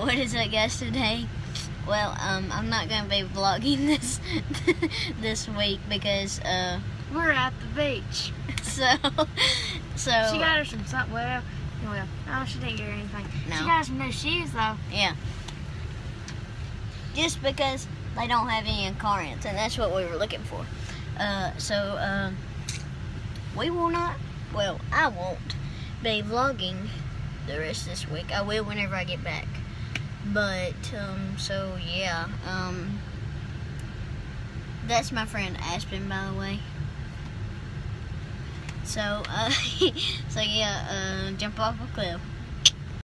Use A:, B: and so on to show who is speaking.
A: what is it, guys, today? Well, I'm not gonna be vlogging this week because
B: we're at the beach.
A: So
B: she got her some something. Well, no, she didn't get her anything.
A: No.
B: She got her some new shoes though.
A: Yeah. Just because they don't have any incarnates, and that's what we were looking for. We will not. Well, I won't be vlogging the rest of this week. I will whenever I get back. But so yeah. That's my friend Aspen, by the way. So so yeah, jump off a cliff.